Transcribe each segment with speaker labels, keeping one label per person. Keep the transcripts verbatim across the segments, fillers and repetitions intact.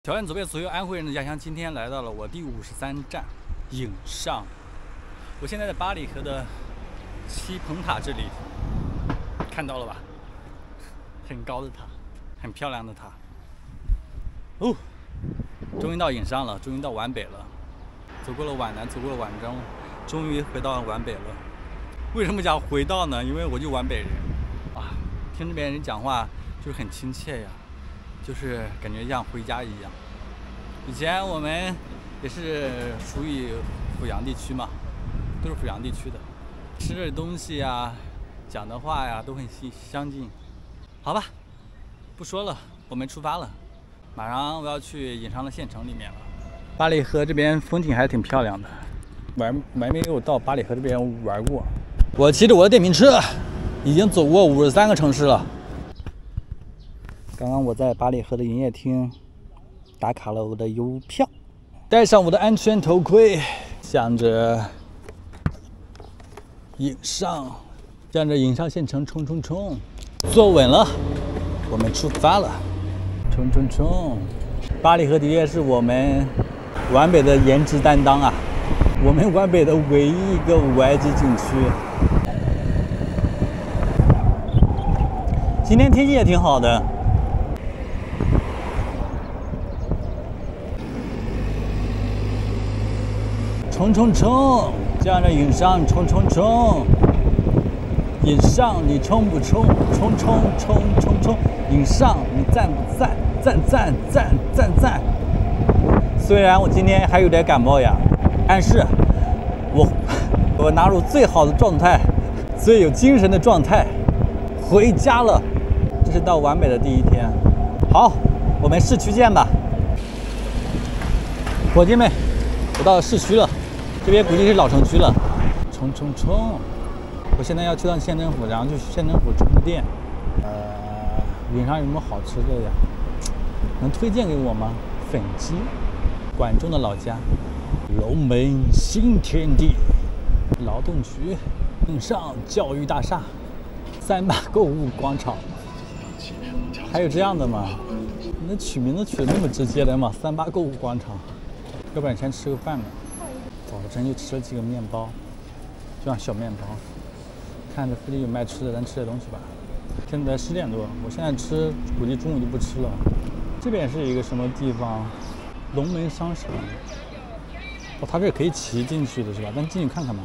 Speaker 1: 条件左边左右，安徽人的家乡。今天来到了我第五十三站影上。我现在在八里河的七蓬塔这里，看到了吧？很高的塔，很漂亮的塔。哦，终于到影上了，终于到皖北了。走过了皖南，走过了皖中，终于回到皖北了。为什么讲回到呢？因为我就皖北人啊，听这边人讲话就是很亲切呀。 就是感觉像回家一样。以前我们也是属于阜阳地区嘛，都是阜阳地区的，吃的东西呀、讲的话呀都很相近。好吧，不说了，我们出发了。马上我要去影上的县城里面了。八里河这边风景还挺漂亮的，我还没有到八里河这边玩过。我骑着我的电瓶车，已经走过五十三个城市了。 刚刚我在八里河的营业厅打卡了我的邮票，戴上我的安全头盔，向着影上，向着影上县城冲冲冲，坐稳了，我们出发了，冲冲冲！八里河的确是我们皖北的颜值担当啊，我们皖北的唯一一个五 I 级景区。今天天气也挺好的。 冲冲冲！向着影上冲冲冲！影上你冲不冲？冲冲冲冲冲！影上你赞不赞？赞赞赞赞赞！虽然我今天还有点感冒呀，但是我我拿出最好的状态，最有精神的状态，回家了。这是到皖北的第一天。好，我们市区见吧，伙计们，我到市区了。 这边估计是老城区了，冲冲冲！我现在要去趟县政府，然后去县政府充个电。呃，影上有什么好吃的呀？能推荐给我吗？粉鸡，管仲的老家，龙门新天地，劳动局，影上教育大厦，三八购物广场。还有这样的吗？你那取名字取的那么直接的吗？三八购物广场，要不然先吃个饭吧。 早晨就吃了几个面包，就像小面包。看着附近有卖吃的，咱吃点东西吧。现在十点多，我现在吃，估计中午就不吃了。这边是一个什么地方？龙门商城。哦，它这可以骑进去的是吧？咱进去看看吧。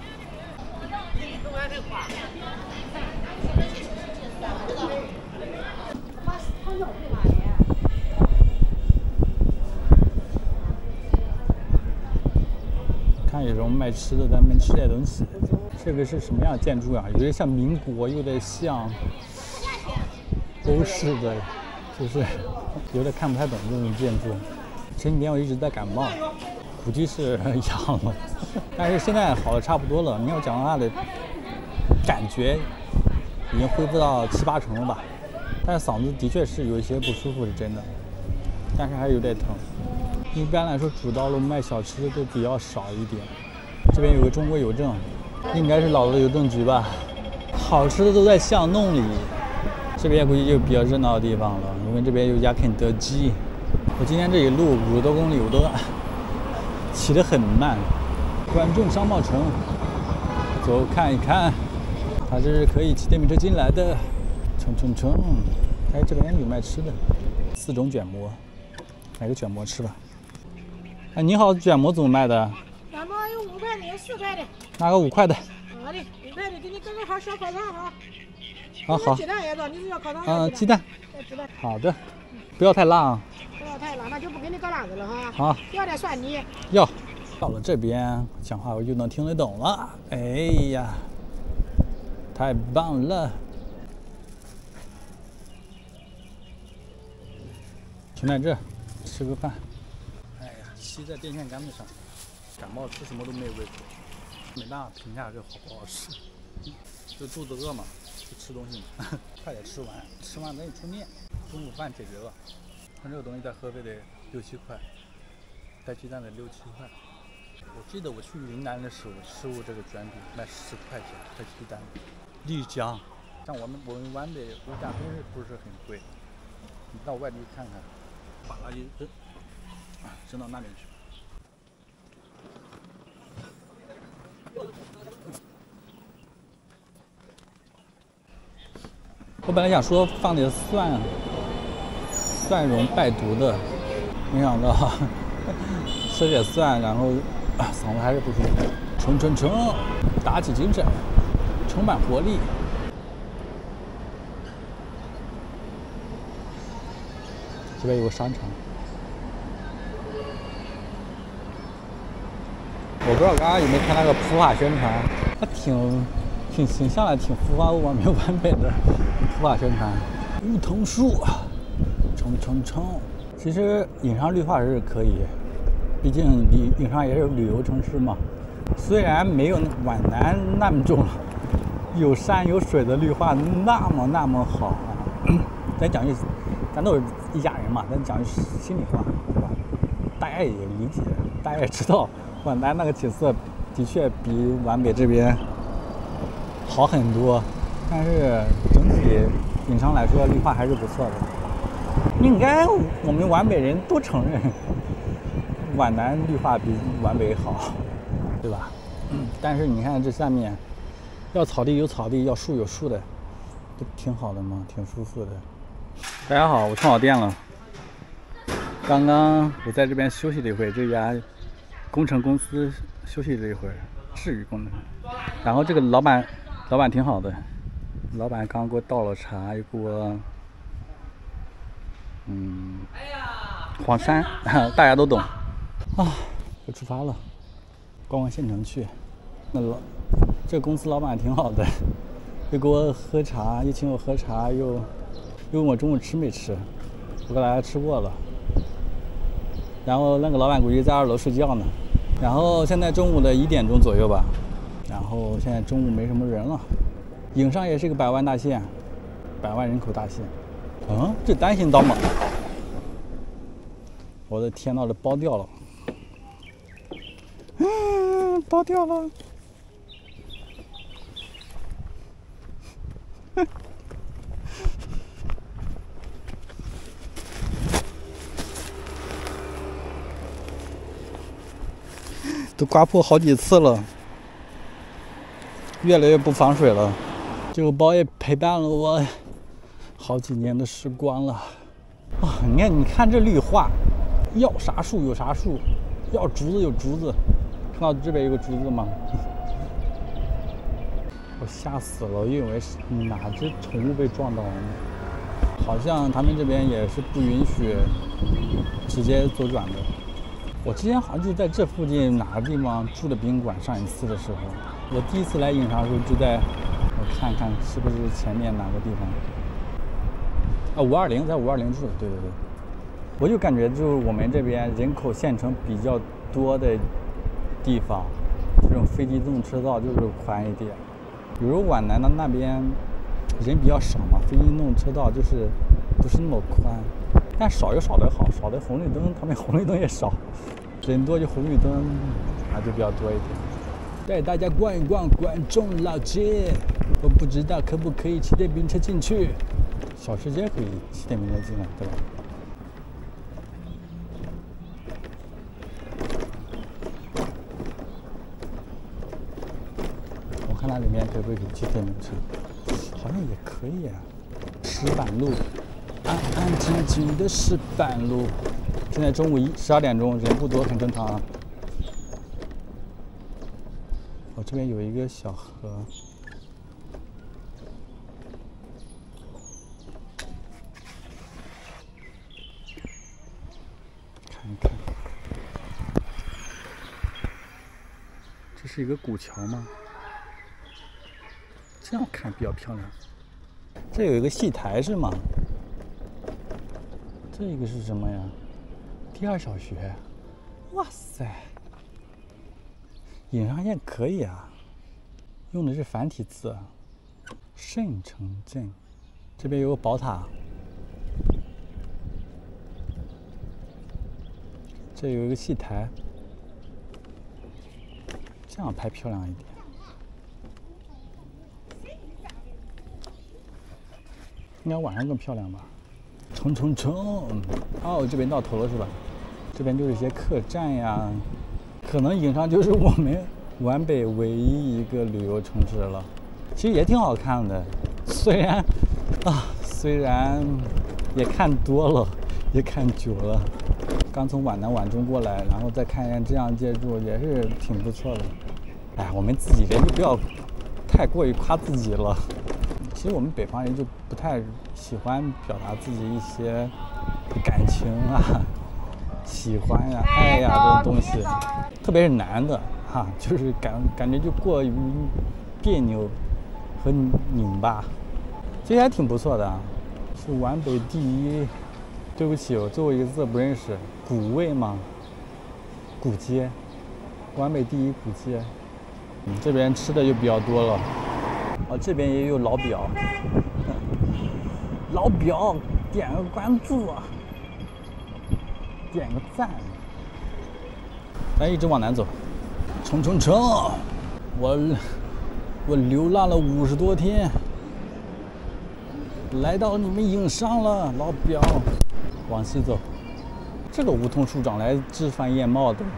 Speaker 1: 看有人卖吃的，咱们吃点东西。这个是什么样的建筑啊？有点像民国，有点像欧式的，就是有点看不太懂这种建筑。前几天我一直在感冒，估计是阳了，但是现在好的差不多了。没有讲话的感觉已经恢复到七八成了吧，但是嗓子的确是有一些不舒服，是真的，但是还有点疼。 一般来说，主道路卖小吃的都比较少一点。这边有个中国邮政，应该是老的邮政局吧。好吃的都在巷弄里。这边估计就比较热闹的地方了，因为这边有家肯德基。我今天这一路五十多公里，我都骑得很慢。管仲商贸城，走看一看，它这是可以骑电瓶车进来的。冲冲冲！哎，这边有卖吃的，四种卷馍，买个卷馍吃吧。 哎，你好，卷馍怎么卖的？
Speaker 2: 卷馍有五块的，有四块的。
Speaker 1: 拿个五块的。
Speaker 2: 好的，五块的，给你搁个好小烤肠哈。
Speaker 1: 啊好。
Speaker 2: 鸡蛋也到，你是要烤肠？
Speaker 1: 嗯，鸡蛋。
Speaker 2: 鸡蛋。
Speaker 1: 好的，不要太辣啊。
Speaker 2: 不要太辣，那就不给你搁辣子了哈。
Speaker 1: 好。
Speaker 2: 要点蒜泥。
Speaker 1: 要。到了这边，讲话我就能听得懂了。哎呀，太棒了！停在这儿，吃个饭。 骑在电线杆子上，感冒吃什么都没有胃口，没办法评价这好不好吃。就肚子饿嘛，就吃东西嘛，快点吃完，吃完咱就吃面。中午饭解决了，像这个东西再合肥得六七块，带鸡蛋得六七块。我记得我去云南的时候吃过这个卷饼，卖十块钱带鸡蛋。丽江，像我们我们皖北物价真是不是很贵，你到外地看看，巴拉一扔。 伸到那边去。我本来想说放点蒜，蒜蓉败毒的，没想到吃点蒜，然后嗓子还是不舒服。冲冲冲，打起精神，充满活力。这边有个商场，我不知道刚刚有没有看那个普法宣传，它挺挺形象的，挺符合我们皖北的普法宣传。梧桐树，冲冲冲！其实颍上绿化是可以，毕竟颍颍上也是旅游城市嘛。虽然没有皖南那么种有山有水的绿化那么那么好啊，咱讲句，咱都是一家人嘛，咱讲句心里话，对吧？大家也理解，大家也知道，皖南那个景色的确比皖北这边好很多，但是整体颍上来说，绿化还是不错的。应该我们皖北人都承认，皖南绿化比皖北好，对吧？嗯，但是你看这下面，要草地有草地，要树有树的，不挺好的吗？挺舒服的。大家好，我充好电了。刚刚我在这边休息了一会，这家工程公司休息了一会儿，智宇工程。然后这个老板，老板挺好的，老板刚给我倒了茶，又给我，嗯，黄山，大家都懂啊。我出发了，逛逛县城去。那老这个公司老板挺好的，又给我喝茶，又请我喝茶，又又问我中午吃没吃，我给大家吃过了。然后那个老板估计在二楼睡觉呢。然后现在中午的一点钟左右吧，然后现在中午没什么人了。颍上也是个百万大县，百万人口大县。嗯，这单行道吗？我的天呐，这包掉了！嗯，包掉了。都刮破好几次了，越来越不防水了。这个包也陪伴了我好几年的时光了。啊，你看，你看这绿化，要啥树有啥树，要竹子有竹子。看到这边有个竹子吗？我吓死了，我以为是哪只宠物被撞到了呢。好像他们这边也是不允许直接左转的。我之前好像就在这附近哪个地方住的宾馆，上一次的时候，我第一次来颍上的时候就在，我看看是不是前面哪个地方，啊五二零，在五二零住的，对对对，我就感觉就是我们这边人口县城比较多的地方，这种非机动车道就是宽一点，比如皖南的那边人比较少嘛，非机动车道就是不是那么宽。但少有少的好，少的红绿灯，他们红绿灯也少，人多就红绿灯啊就比较多一点。带大家逛一逛关中老街，我不知道可不可以骑电瓶车进去。小吃街可以骑电瓶车进来，对吧？我看那里面可不可以骑电瓶车，好像也可以啊。石板路。安安静静的石板路，现在中午一十二点钟，人不多，很正常啊。我这边有一个小河，看一看，这是一个古桥吗？这样看比较漂亮。这有一个戏台是吗？这个是什么呀？第二小学，哇塞！颍上县可以啊，用的是繁体字。盛城镇，这边有个宝塔，这有一个戏台，这样拍漂亮一点。应该晚上更漂亮吧？冲冲冲！哦，这边到头了是吧？ 这边就是一些客栈呀，可能颍上就是我们皖北唯一一个旅游城市了。其实也挺好看的，虽然啊，虽然也看多了，也看久了。刚从皖南皖中过来，然后再看见这样建筑，也是挺不错的。哎，我们自己人就不要太过于夸自己了。其实我们北方人就不太喜欢表达自己一些感情啊、喜欢呀、爱呀这种东西，特别是男的哈、啊，就是感感觉就过于别扭和拧巴。其实还挺不错的啊，是皖北第一。对不起，我最后一个字不认识，古味吗？古街，皖北第一古街。嗯，这边吃的就比较多了。哦，这边也有老表，老表点个关注，点个赞。咱一直往南走，冲冲冲！我我流浪了五十多天，来到你们颍上了，老表。往西走，这个梧桐树长来枝繁叶茂的。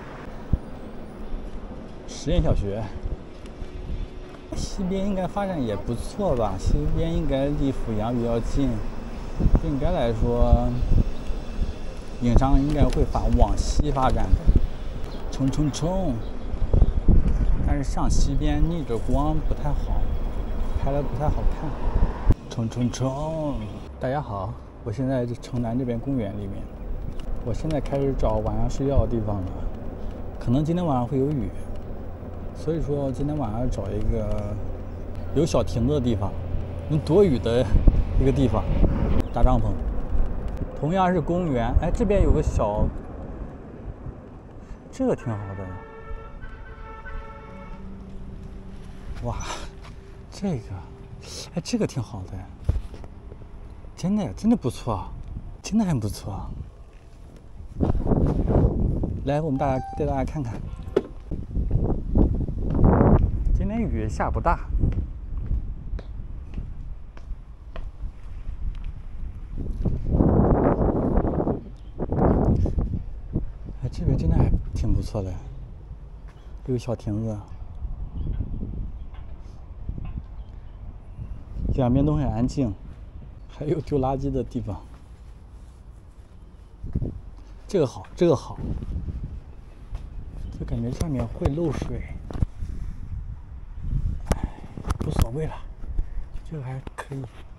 Speaker 1: 实验小学，西边应该发展也不错吧？西边应该离阜阳比较近，应该来说，颍上应该会发往西发展的。冲冲冲！但是上西边逆着光不太好，拍的不太好看。冲冲冲！大家好。我现在在城南这边公园里面，我现在开始找晚上睡觉的地方了。可能今天晚上会有雨，所以说今天晚上要找一个有小亭子的地方，能躲雨的一个地方，搭帐篷。同样是公园，哎，这边有个小，这个挺好的。哇，这个，哎，这个挺好的。真的真的不错，真的很不错。来，我们大家带大家看看，今天雨下不大。哎，这边真的还挺不错的，有个小亭子，两边都很安静。还有丢垃圾的地方，这个好，这个好，就感觉上面会漏水，哎，无所谓了，这个还可以。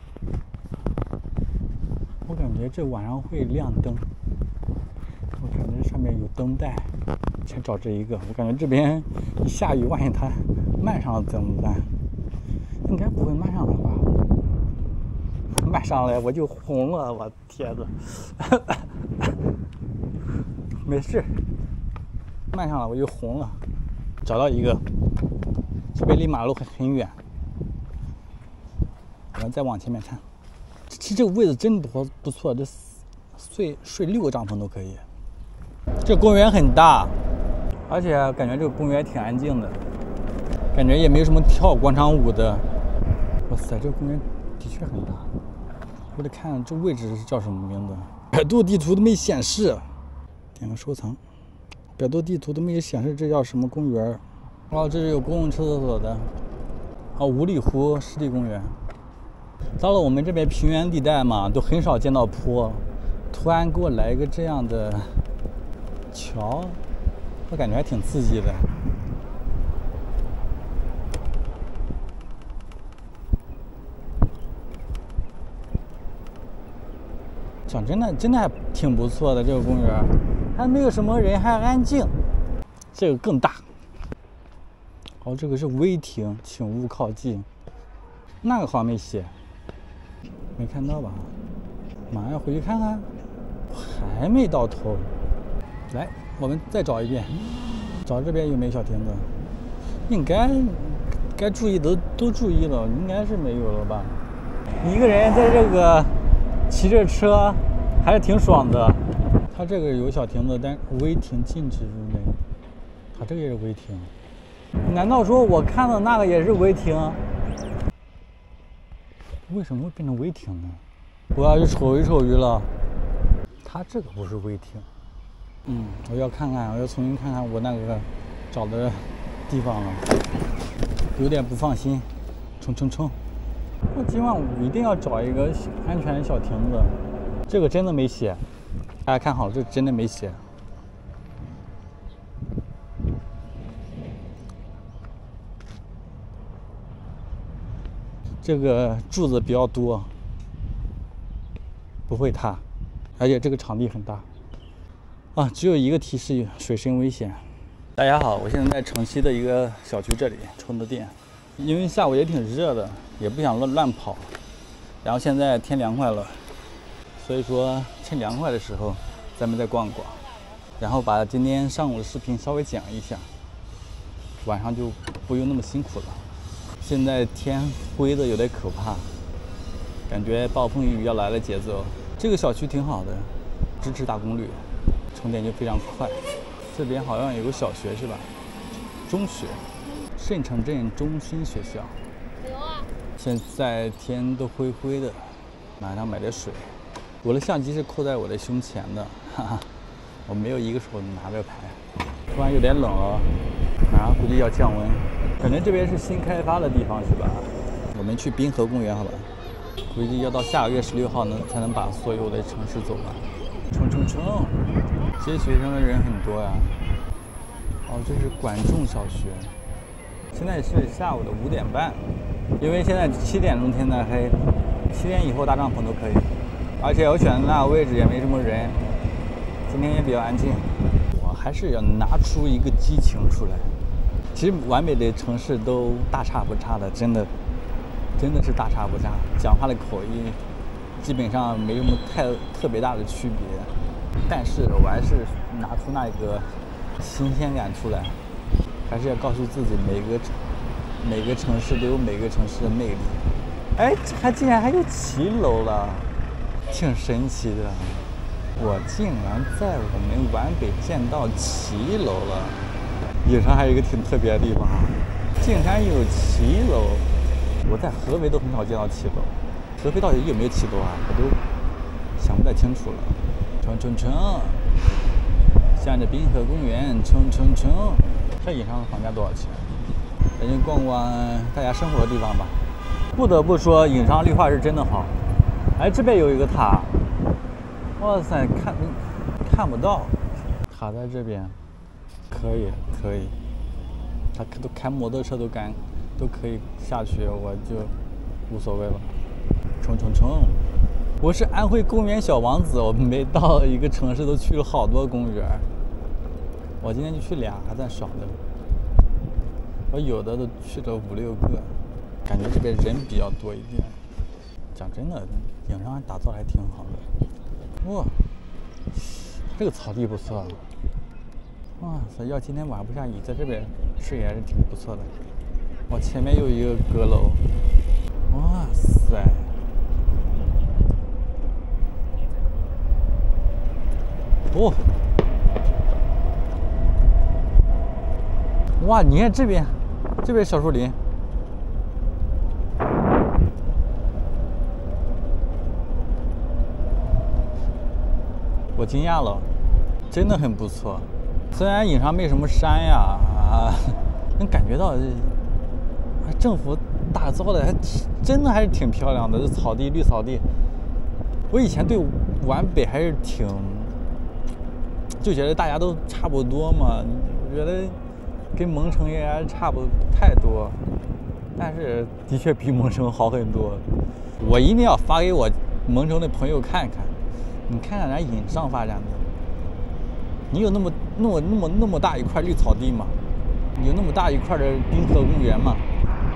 Speaker 1: 我感觉这晚上会亮灯，我感觉上面有灯带，先找这一个。我感觉这边一下雨，万一它漫上了怎么办？应该不会漫上来吧？漫上来我就红了，我天哪！没事，漫上了我就红了。找到一个，这边离马路很很远。我们再往前面看，其实这个位置真不不错，这睡睡六个帐篷都可以。这公园很大，而且感觉这个公园挺安静的，感觉也没有什么跳广场舞的。哇塞，这个公园的确很大。我得看这位置是叫什么名字，百度地图都没显示。点个收藏，百度地图都没有显示这叫什么公园。哦，这是有公共厕所的。哦，五里湖湿地公园。到了我们这边平原地带嘛，都很少见到坡，突然给我来一个这样的桥，我感觉还挺刺激的。讲真的，真的还挺不错的，这个公园还没有什么人，还安静。这个更大。哦，这个是违停，请勿靠近。那个好像没写，没看到吧？马上要回去看看，还没到头。来，我们再找一遍，找这边有没有小亭子？应该该注意的都注意了，应该是没有了吧？一个人在这个骑着车还是挺爽的。它这个有小亭子，但违停禁止入内。它这个也是违停。难道说我看的那个也是违停？为什么会变成违停呢？我要去瞅一瞅鱼了。它这个不是违停， 我要看看，我要重新看看我那个找的地方了，有点不放心。冲冲冲！我今晚一定要找一个安全的小亭子。这个真的没写，大家看好了，这真的没写。这个柱子比较多，不会塌，而且这个场地很大。啊，只有一个提示：水深危险。大家好，我现在在城西的一个小区这里充的电，因为下午也挺热的，也不想乱乱跑。然后现在天凉快了，所以说趁凉快的时候，咱们再逛逛，然后把今天上午的视频稍微讲一下，晚上就不用那么辛苦了。现在天灰的有点可怕，感觉暴风雨要来的节奏。这个小区挺好的，支持大功率。充电就非常快。这边好像有个小学是吧？中学，盛城镇中心学校。有啊。现在天都灰灰的，马上买点水。我的相机是扣在我的胸前的，哈哈，我没有一个手拿着拍。突然有点冷了，马上估计要降温。可能这边是新开发的地方是吧？我们去滨河公园好吧？估计要到下个月十六号能才能把所有的城市走完。冲冲冲！接学生的人很多呀。哦，这是管仲小学。现在是下午的五点半，因为现在七点钟天才黑，七点以后搭帐篷都可以。而且我选的那个位置也没什么人，今天也比较安静。我还是要拿出一个激情出来。其实完美的城市都大差不差的，真的，真的是大差不差。讲话的口音基本上没什么太特别大的区别，但是我还是拿出那个新鲜感出来，还是要告诉自己每个每个城市都有每个城市的魅力。哎，这还竟然还有骑楼了，挺神奇的。我竟然在我们皖北见到骑楼了。颍川还有一个挺特别的地方，竟然有骑楼。我在合肥都很少见到骑楼，合肥到底有没有骑楼啊？我都想不太清楚了。冲冲冲！向着滨河公园冲冲冲！这颍川的房价多少钱？咱就逛逛大家生活的地方吧。不得不说，颍川绿化是真的好。哎，这边有一个塔，哇塞，看看不到，塔在这边。可以可以，他都开摩托车都敢都可以下去，我就无所谓了。冲冲冲！我是安徽公园小王子，我每到一个城市都去了好多公园。我今天就去俩，还算少的。我有的都去了五六个，感觉这边人比较多一点。讲真的，颍川打造还挺好的。哇，这个草地不错。哇塞！要今天晚上不下雨，在这边视野还是挺不错的。我前面有一个阁楼，哇塞！哦，哇！你看这边，这边小树林，我惊讶了，真的很不错。虽然颍川没什么山呀，啊，能感觉到，政府打造的还真的还是挺漂亮的。这草地，绿草地。我以前对皖北还是挺，就觉得大家都差不多嘛，我觉得跟蒙城也还差不太多，但是的确比蒙城好很多。我一定要发给我蒙城的朋友看看，你看看咱颍上发展的。你有那么那么那么那么大一块绿草地吗？有那么大一块的滨河公园吗？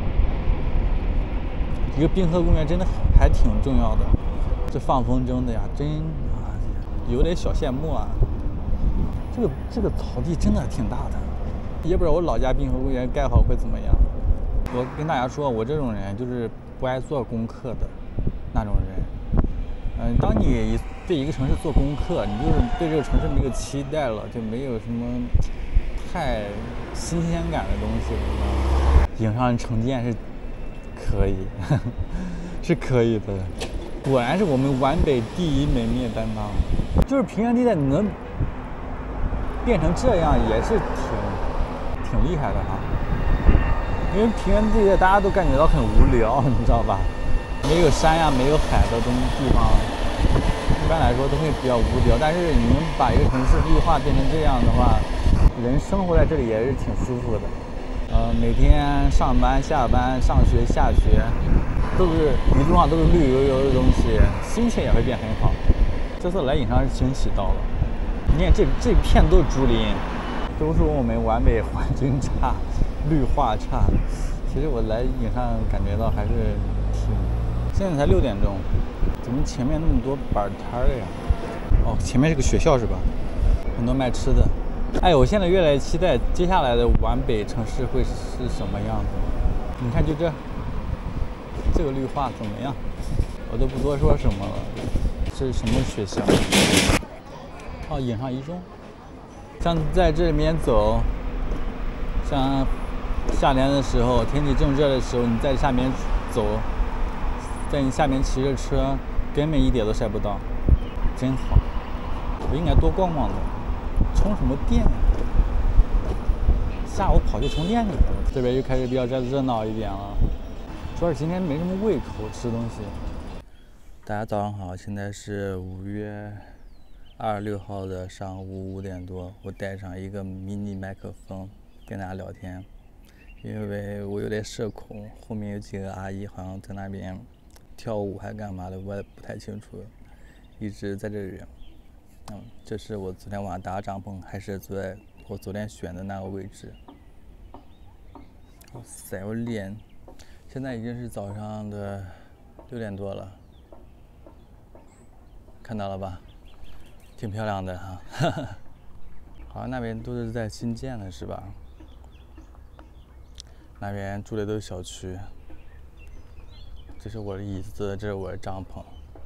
Speaker 1: 一个滨河公园真的还挺重要的。这放风筝的呀，真啊，有点小羡慕啊。这个这个草地真的挺大的，也不知道我老家滨河公园盖好会怎么样。我跟大家说，我这种人就是不爱做功课的那种人。嗯，当你对一个城市做功课，你就是对这个城市没有期待了，就没有什么太新鲜感的东西了。颍川城建是可以，呵呵是可以的。果然是我们皖北第一门面担当，就是平原地带，你能变成这样也是挺挺厉害的哈。因为平原地带大家都感觉到很无聊，你知道吧？没有山呀，没有海的东地方，一般来说都会比较无聊。但是你能把一个城市绿化变成这样的话，人生活在这里也是挺舒服的。呃，每天上班、下班、上学、下学，都是一路上都是绿油油的东西，心情也会变很好。这次来影上是惊喜到了，你看这这片都是竹林，都说我们皖北环境差，绿化差。其实我来影上感觉到还是挺……现在才六点钟，怎么前面那么多板摊儿呀？哦，前面是个学校是吧？很多卖吃的。哎，我现在越来越期待接下来的皖北城市会是什么样子。你看，就这，这个绿化怎么样？我都不多说什么了。这是什么学校？哦，影上一中。像在这里面走，像夏天的时候，天气正热的时候，你在下面走，在你下面骑着车，根本一点都晒不到，真好。我应该多逛逛的。充什么电呀？下午跑去充电去了。这边又开始比较热闹一点了。主要是今天没什么胃口吃东西。大家早上好，现在是五月二十六号的上午五点多，我带上一个迷你麦克风跟大家聊天，因为我有点社恐，后面有几个阿姨好像在那边跳舞还干嘛的，我也不太清楚，一直在这里。嗯，这是我昨天晚上搭帐篷，还是在我昨天选的那个位置。哇塞，我脸现在已经是早上的六点多了，看到了吧？挺漂亮的哈。好像那边都是在新建的是吧？那边住的都是小区。这是我的椅子，这是我的帐篷。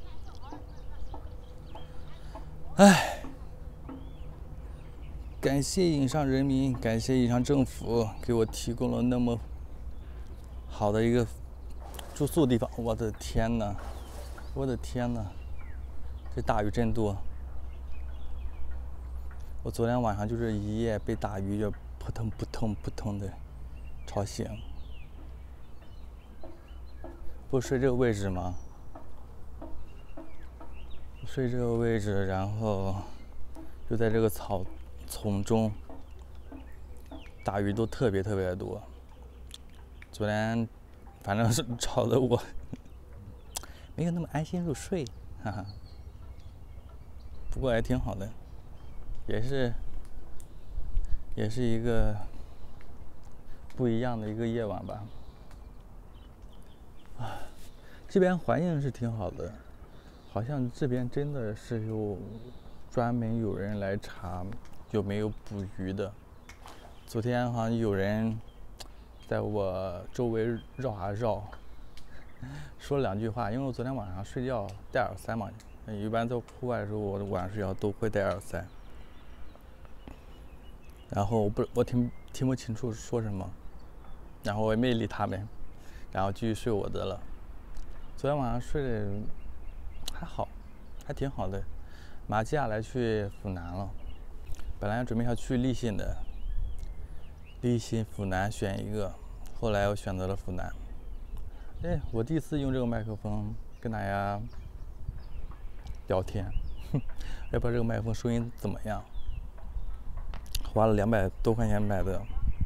Speaker 1: 唉，感谢影上人民，感谢影上政府给我提供了那么好的一个住宿地方。我的天哪，我的天哪，这大雨真多。我昨天晚上就是一夜被大雨就扑腾扑腾扑腾的吵醒。不睡这个位置吗？睡这个位置，然后就在这个草丛中，大鱼都特别特别的多。昨天反正是吵得我没有那么安心入睡，哈哈。不过也挺好的，也是也是一个不一样的一个夜晚吧。啊，这边环境是挺好的。好像这边真的是有专门有人来查有没有捕鱼的。昨天好像有人在我周围绕啊绕，说了两句话。因为我昨天晚上睡觉戴耳塞嘛，一般在户外的时候，我晚上睡觉都会戴耳塞。然后我不我听听不清楚说什么，然后我也没理他们，然后继续睡我的了。昨天晚上睡的还好，还挺好的。马上接下来去府南了，本来准备要去立信的，立信、府南选一个，后来我选择了府南。哎，我第一次用这个麦克风跟大家聊天，也不知道这个麦克风收音怎么样。花了两百多块钱买的，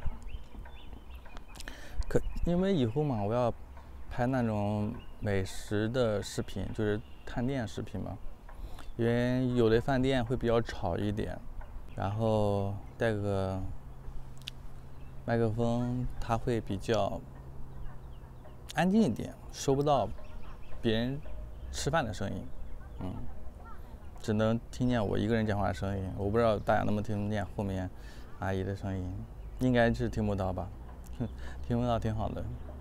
Speaker 1: 可因为以后嘛，我要拍那种美食的视频，就是探店视频嘛。因为有的饭店会比较吵一点，然后带个麦克风，它会比较安静一点，收不到别人吃饭的声音，嗯，只能听见我一个人讲话的声音。我不知道大家能不能听见后面阿姨的声音，应该是听不到吧？听不到挺好的。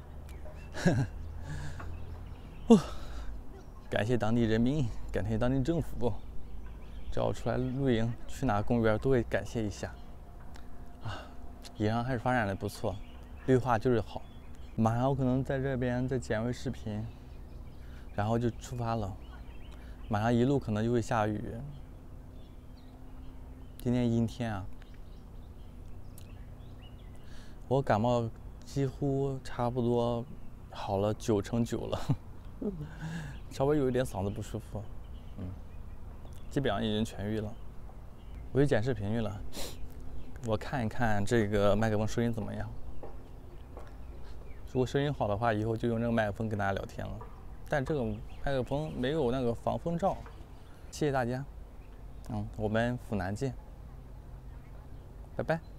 Speaker 1: 哦，感谢当地人民，感谢当地政府，只要出来露营，去哪个公园都会感谢一下。啊，影上还是发展的不错，绿化就是好。马上我可能在这边再剪微视频，然后就出发了。马上一路可能就会下雨。今天阴天啊， 我感冒几乎差不多好了九成九了，稍微有一点嗓子不舒服，嗯，基本上已经痊愈了。我去剪视频去了，我看一看这个麦克风收音怎么样。如果声音好的话，以后就用这个麦克风跟大家聊天了。但这个麦克风没有那个防风罩。谢谢大家，嗯，我们府南见，拜拜。